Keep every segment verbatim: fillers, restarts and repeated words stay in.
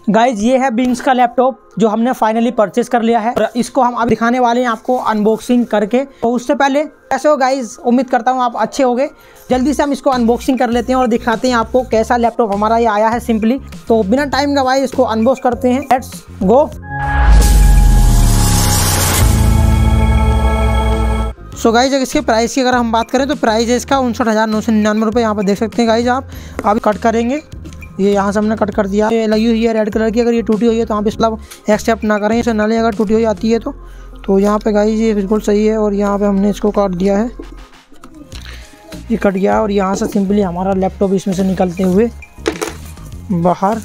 Guys ये है बिंग्स का लैपटॉप जो हमने फाइनली परचेज कर लिया है और इसको हम अब दिखाने वाले हैं आपको अनबॉक्सिंग करके। तो उससे पहले कैसे हो गाइज, उम्मीद करता हूँ आप अच्छे होंगे। जल्दी से हम इसको अनबॉक्सिंग कर लेते हैं और दिखाते हैं आपको कैसा लैपटॉप हमारा ये आया है सिंपली। तो बिना टाइम गवाए इसको अनबॉक्स करते हैं, लेट्स गो। सो गाइज इसके प्राइस की अगर हम बात करें तो प्राइस है इसका उनसठ हज़ार नौ सौ निन्यानवे रुपये। यहाँ पर देख सकते हैं गाइज आप। अभी कट करेंगे, ये यहाँ से हमने कट कर दिया। ये लगी हुई है रेड कलर की, अगर ये टूटी हुई है तो आप इस मतलब एक्सेप्ट ना करें, इसे नली अगर टूटी हुई आती है तो तो यहाँ पे गाइज ये बिल्कुल सही है। और यहाँ पे हमने इसको काट दिया है, ये कट गया और यहाँ से सिंपली हमारा लैपटॉप इसमें से निकलते हुए बाहर।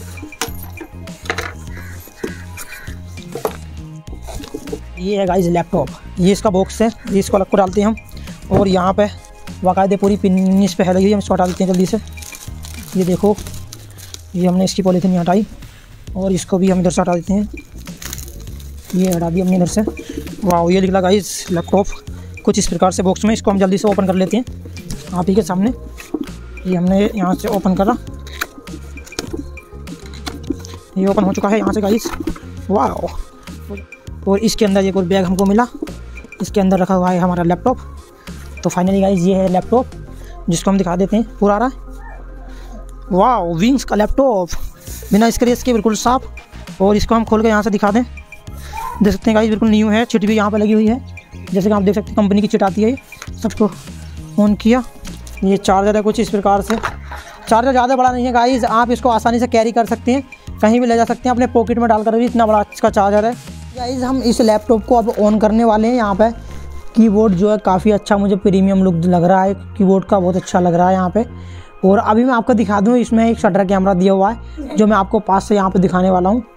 ये है गाइज लैपटॉप, ये इसका बॉक्स है, ये इसको अलग को डालते हैं हम। और यहाँ पे बाकायदे पूरी पिन इस पे है लगी हुई, हम इसको हटा देते हैं जल्दी से। ये देखो, ये हमने इसकी पॉलीथीन हटाई और इसको भी हम इधर से हटा देते हैं। ये हटा दिया हमने इधर से। वाह, ये निकला गाइज लैपटॉप कुछ इस प्रकार से बॉक्स में। इसको हम जल्दी से ओपन कर लेते हैं आप ही के सामने। ये हमने यहाँ से ओपन करा, ये ओपन हो चुका है यहाँ से गाइज। वाह, और इसके अंदर एक और बैग हमको मिला, इसके अंदर रखा हुआ है हमारा लैपटॉप। तो फाइनली गाइज ये है लैपटॉप जिसको हम दिखा देते हैं पूरा रहा। वाह, विंग्स का लैपटॉप बिना स्क्रैच के बिल्कुल साफ। और इसको हम खोल के यहाँ से दिखा दें, देख सकते हैं गाइज बिल्कुल न्यू है। चिट भी यहाँ पे लगी हुई है, जैसे कि आप देख सकते हैं कंपनी की चिट आती है। सबको ऑन किया, ये चार्जर है कुछ इस प्रकार से। चार्जर ज़्यादा बड़ा नहीं है गाइज, आप इसको आसानी से कैरी कर सकते हैं, कहीं भी ले जा सकते हैं अपने पॉकेट में डालकर भी। इतना बड़ा इसका चार्जर है गाइज। हम इस लैपटॉप को अब ऑन करने वाले हैं। यहाँ पे कीबोर्ड जो है काफ़ी अच्छा, मुझे प्रीमियम लुक लग रहा है कीबोर्ड का, बहुत अच्छा लग रहा है यहाँ पे। और अभी मैं आपको दिखा दूँ, इसमें एक शटर कैमरा दिया हुआ है जो मैं आपको पास से यहाँ पे दिखाने वाला हूँ।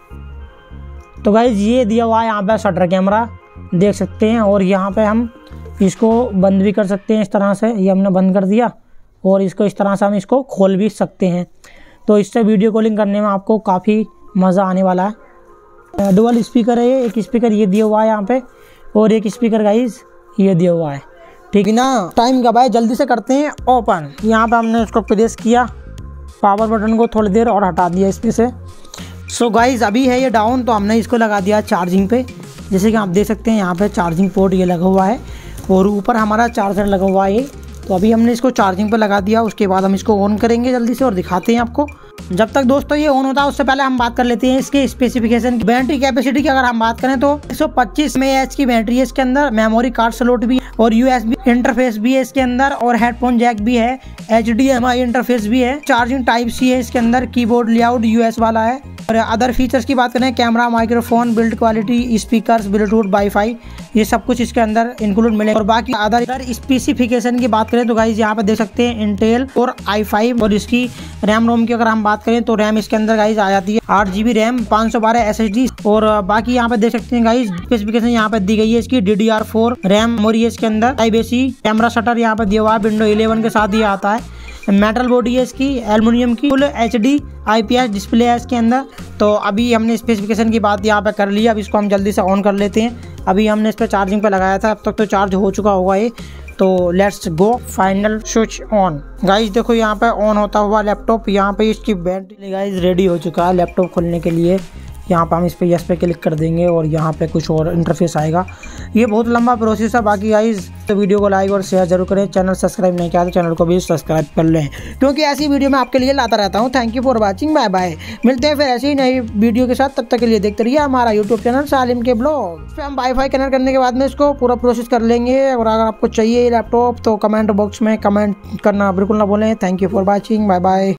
तो गाइज ये दिया हुआ है यहाँ पे शटर कैमरा, देख सकते हैं। और यहाँ पे हम इसको बंद भी कर सकते हैं इस तरह से, ये हमने बंद कर दिया। और इसको इस तरह से हम इसको खोल भी सकते हैं। तो इससे वीडियो कॉलिंग करने में आपको काफ़ी मज़ा आने वाला है। डुअल स्पीकर है ये, एक स्पीकर ये दिया हुआ है यहाँ पे और एक स्पीकर गाइज ये दिया हुआ है। ठीक है ना, टाइम का भाई जल्दी से करते हैं ओपन। यहाँ पे हमने इसको प्रेस किया, पावर बटन को थोड़ी देर और हटा दिया इसमें से। सो गाइज अभी है ये डाउन, तो हमने इसको लगा दिया चार्जिंग पे। जैसे कि आप देख सकते हैं यहाँ पे चार्जिंग पोर्ट ये लगा हुआ है और ऊपर हमारा चार्जर लगा हुआ है। तो अभी हमने इसको चार्जिंग पे लगा दिया, उसके बाद हम इसको ऑन करेंगे जल्दी से और दिखाते हैं आपको। जब तक दोस्तों ये ऑन होता है उससे पहले हम बात कर लेते हैं इसके स्पेसिफिकेशन की। बैटरी कैपेसिटी की अगर हम बात करें तो एक सौ पच्चीस एम ए एच की बैटरी है इसके अंदर। मेमोरी कार्ड स्लॉट भी और यूएसबी इंटरफेस भी है इसके अंदर और हेडफोन जैक भी है, H D M I interface भी है, चार्जिंग टाइप सी है इसके अंदर, कीबोर्ड लेआउट यूएस वाला है। और अदर फीचर्स की बात करें, camera, microphone, build quality, speakers, Bluetooth, wifi, ये सब कुछ इसके अंदर इंक्लूड मिलेगा। और बाकी अदर स्पेसिफिकेशन की बात करें तो गाइज यहाँ पे देख सकते हैं इंटेल और आई फाइव। और इसकी रैम रोम की अगर हम बात करें तो रैम इसके अंदर गाइज आ जाती है आठ जी बी रैम, पाँच सौ बारह एस एस डी। और बाकी यहाँ पे देख सकते हैं गाइज स्पेसिफिकेशन यहाँ पे दी गई है इसकी। D D R four RAM memory है इसके अंदर, type A C, camera shutter यहाँ पे दिया हुआ है, विंडो इलेवन के साथ ही आता है। मेटल बॉडी है इसकी, एल्युमिनियम की, full H D I P S display है इसके अंदर। तो अभी हमने स्पेसिफिकेशन की बात यहाँ पे कर ली, अब इसको हम जल्दी से ऑन कर लेते हैं। अभी हमने इस पर चार्जिंग पे लगाया था, अब तक तो चार्ज हो चुका होगा ये। तो let's go, final switch on. Guys देखो यहाँ पे ऑन होता हुआ लैपटॉप, यहाँ पे इसकी बैटरी गाइज रेडी हो चुका है लैपटॉप खोलने के लिए। यहाँ पे हम इस पे यस पे क्लिक कर देंगे और यहाँ पे कुछ और इंटरफेस आएगा। ये बहुत लंबा प्रोसेस है। बाकी गाइज तो वीडियो को लाइक और शेयर जरूर करें, चैनल सब्सक्राइब नहीं किया तो चैनल को भी सब्सक्राइब कर लें, क्योंकि ऐसी वीडियो मैं आपके लिए लाता रहता हूँ। Thank you for watching, bye bye. मिलते हैं फिर ऐसी ही नई वीडियो के साथ, तब तक के लिए देखते रहिए हमारा यूट्यूब चैनल सालिम के ब्लॉग। इस पर हम वाईफाई कनेक्ट करने के बाद में इसको पूरा प्रोसेस कर लेंगे। और अगर आपको चाहिए लैपटॉप तो कमेंट बॉक्स में कमेंट करना बिल्कुल ना भूलें। Thank you for watching, bye bye.